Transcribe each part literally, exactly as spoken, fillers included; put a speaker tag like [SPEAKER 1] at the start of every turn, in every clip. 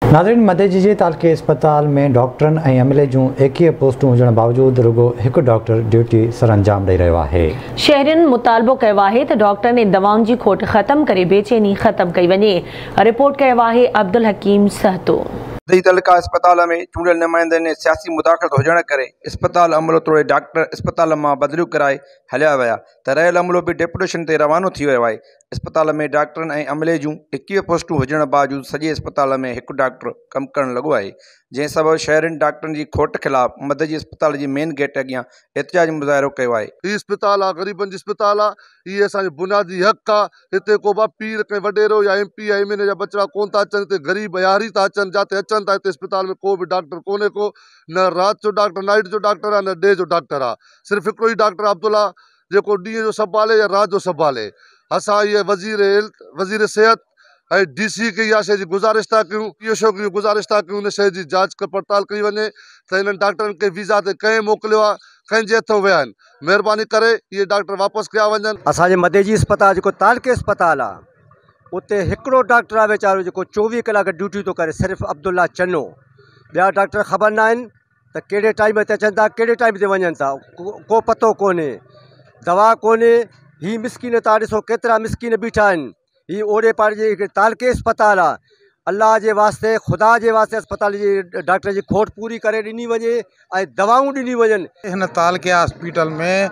[SPEAKER 1] नाज़रीन, मदेजी जे तालके अस्पताल में डॉक्टरन ऐं अमले जूं एकवीह पोस्टूं हुजण बावजूद रुगो हिकु डॉक्टर ड्यूटी सरअंजाम ॾेई रहियो आहे।
[SPEAKER 2] शहरियुनि मुतालबो कयो आहे त डॉक्टरनि ऐं दवाउनि जी खोट ख़त्म करे बेचैनी ख़त्म कई वञे। रिपोर्ट कयो आहे अब्दुल हकीम सहतो।
[SPEAKER 3] मदेजी तालका अस्पताल में चूंडियल नुमाइंदनि सियासी मुदाख़लत हुजण करे अस्पताल अमलो तोड़े डॉक्टर अस्पताल मां बदिलियूं कराए हलिया विया त रहियल अमलो भी डेपुटेशन ते रवानो थी वियो आहे। अस्पताल में डॉक्टरनि ऐं अमले जूं एकवीह पोस्टूं हुजण बावजूद सॼे अस्पताल में हिकु डॉक्टर कमु करणु लॻो आहे, जंहिं सबबि शहरियुनि डॉक्टरनि जी खोट ख़िलाफ़ मदेजी अस्पताल जी मेन गेट अॻियां एहतिजाज मुज़ाहिरो कयो आहे।
[SPEAKER 4] हीउ अस्पताल आहे ग़रीबनि जी अस्पताल आहे, हीअ असांजो बुनियादी हक़ आहे। हिते को बि पीर कंहिं वॾेरो या एम पी या एम एन ए जा बचड़ा कोन था अचनि, हिते ग़रीब यारी था अचनि, जिते अचनि था हिते अस्पताल में को बि डॉक्टर कोन्हे को, न राति जो डॉक्टर नाइट जो डॉक्टर आहे, न डे जो डॉक्टर आहे। सिर्फ़ु हिकिड़ो ई डॉक्टर अब्दुल्ला जेको ॾींहं जो संभाले या राति जो संभाले। असां इहे वज़ीर वज़ीर सिहत ऐं डी सी खे इहा शइ जी गुज़ारिश था कयूं, इहो छोकिरियूं गुज़ारिश था कयूं, हिन शइ जी जांच पड़ताल कई वञे त हिननि डॉक्टरनि खे वीज़ा ते कंहिं मोकिलियो आहे, कंहिंजे हथों विया आहिनि। महिरबानी करे इहे डॉक्टर वापसि कया वञनि।
[SPEAKER 5] असांजे मदेजी अस्पताल जेको तालके अस्पताल आहे उते हिकिड़ो डॉक्टर आहे वीचारो जेको चोवीह कलाक ड्यूटी थो करे, सिर्फ़ु अब्दुल्ला चन्नो। ॿिया डॉक्टर ख़बर न आहिनि त कहिड़े टाइम ते अचनि था, कहिड़े टाइम ते वञनि था, को पतो कोन्हे, दवा कोन्हे। हीअ मिसकिन तव्हां ॾिसो केतिरा मिसकिन बीठा आहिनि। हीअ ओड़े पाड़े जे तालके अस्पताल आहे। अल्लाह जे वास्ते, ख़ुदा जे वास्ते अस्पताल जी डॉक्टर जी खोट पूरी करे ॾिनी वञे ऐं दवाऊं ॾिनी वञनि।
[SPEAKER 6] हिन तालके हॉस्पिटल में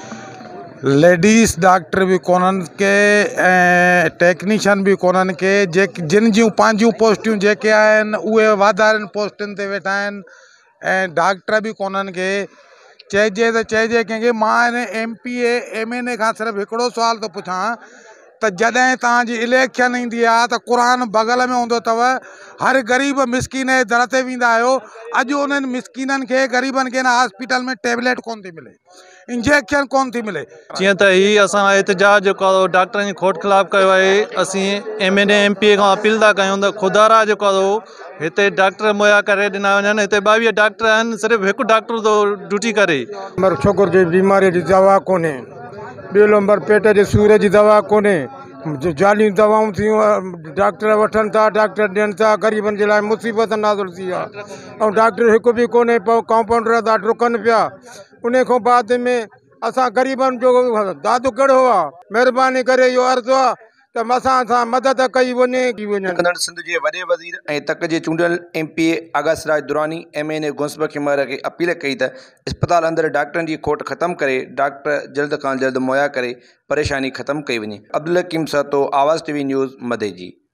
[SPEAKER 6] लेडीज़ डॉक्टर भी कोन्हनि के ऐं टेक्नीशियन भी कोन्हनि के, जे जिन जूं पंहिंजूं पोस्टियूं जेके आहिनि उहे वाधारियुनि पोस्टुनि ते वेठा आहिनि ऐं डॉक्टर भी कोन्हनि के। चइजे त चइजे कंहिंखे, मां हिन M P A M N A खां सिर्फ़ु हिकिड़ो सुवाल थो पुछां त जॾहिं तव्हांजी इलेक्शन ईंदी आहे त क़ुर बग़ल में हूंदो अथव, हर ग़रीब मिसकिन जे दर ते वेंदा आहियो, अॼु उन्हनि मिसकिननि खे ग़रीबनि खे हिन हॉस्पिटल में टेबलेट कोन थी मिले, इंजेक्शन कोन थी मिले।
[SPEAKER 7] जीअं त हीअ असां एहतिजाज जेको डॉक्टरनि जी खोट ख़िलाफ़ कयो आहे, असीं M N A M P A खां अपील था कयूं त खुदारा जेको हिते डॉक्टर मुहैया करे ॾिना वञनि। हिते ॿावीह डॉक्टर आहिनि, सिर्फ़ु हिकु डॉक्टर थो ड्यूटी करे।
[SPEAKER 6] नंबर छोकिरो जी बीमारी जी दवा कोन्हे, ॿियो नंबर पेट जे सूर जी दवा कोन्हे, जाली दवाऊं थियूं डॉक्टर वठनि था, डॉक्टर ॾियनि था, ग़रीबनि जे लाइ मुसीबत नाज़ुल थी आहे। ऐं डॉक्टर हिकु बि कोन्हे, पोइ कंपाउंडर था डुकनि पिया। उन खां बाद में असां ग़रीबनि जो दादू कहिड़ो आहे। महिरबानी करे इहो अर्ज़ु आहे त असां सां मदद कई वञे की वञे।
[SPEAKER 3] सिंध जे वॾे वज़ीर ऐं तक जे चूंडियल M P A Aga Siraj Durrani M N A गुंसब खिमर खे अपील कई त अस्पताल अंदरि डॉक्टरनि जी खोट ख़त्म करे डॉक्टर जल्द खां जल्द मुहैया करे परेशानी ख़त्म कई वञे। अब्दुल हकीम सहतो, आवाज़ टीवी न्यूज़, मदेजी।